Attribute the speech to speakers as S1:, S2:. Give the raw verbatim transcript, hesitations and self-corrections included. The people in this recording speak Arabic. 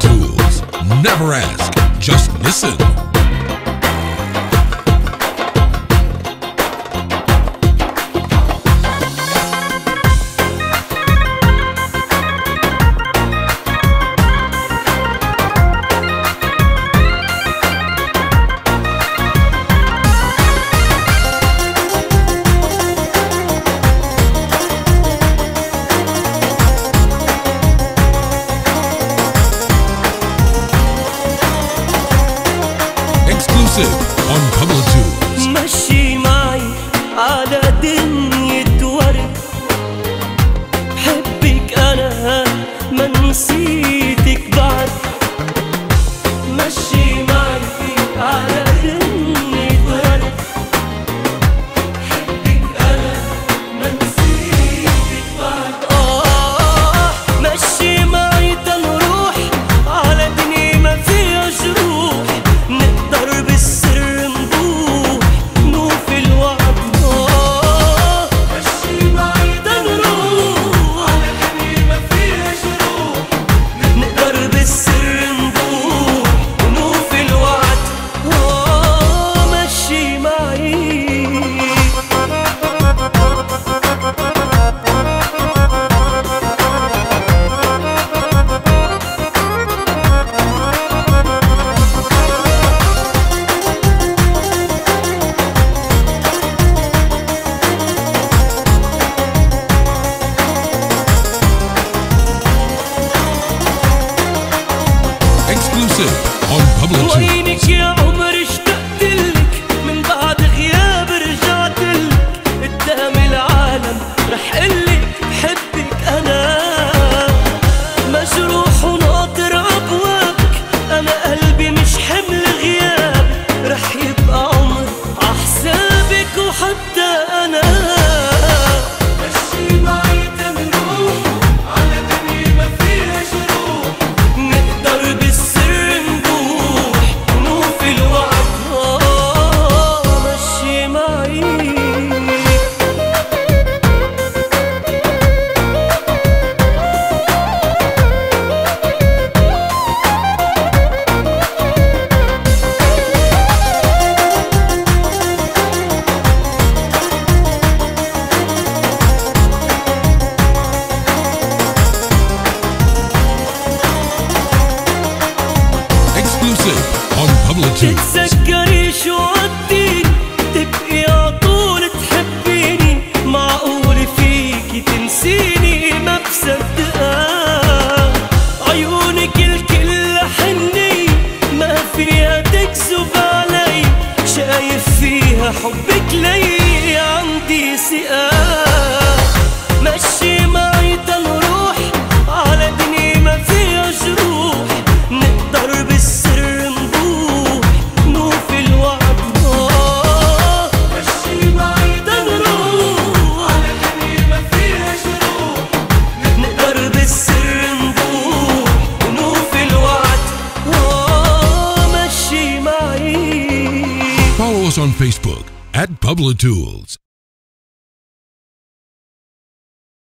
S1: Tools. Never ask, just listen. On Pablo Tools.
S2: مشي معي على دنيا ورد، حبك أنا ما نسيتك بعد. مشي معي على دنيا ورد، حبك أنا ما نسيتك بعد. آه مشي معي تنروح على دنيا ما فيها جروح، نقدر بالسر
S1: On Pablo Tools.
S2: وينك يا عمر اشتقتلك، من بعد غياب رجعتلك، قدام العالم رح قلك بحبك أنا. مجروح وناطر عبوابك، أنا قلبي مش حمل غياب، رح يبقى عمر عحسابك وحتى أنا. مشي معي تنروح على دنيا ما فيها جروح، نقدر بالسر
S1: On Pablo Tools.
S2: تتذكري شو عديني، تبقي عطول تحبيني، معقول فيكي تنسيني ما بصدقها. عيونك الكل حني، ما فيها تكذب علي، شايف فيها حبك لي عندي ثقة. مشي معي تنروح على دنيا ما فيها جروح، نقدر بالسر
S1: on Facebook at Pablo Tools.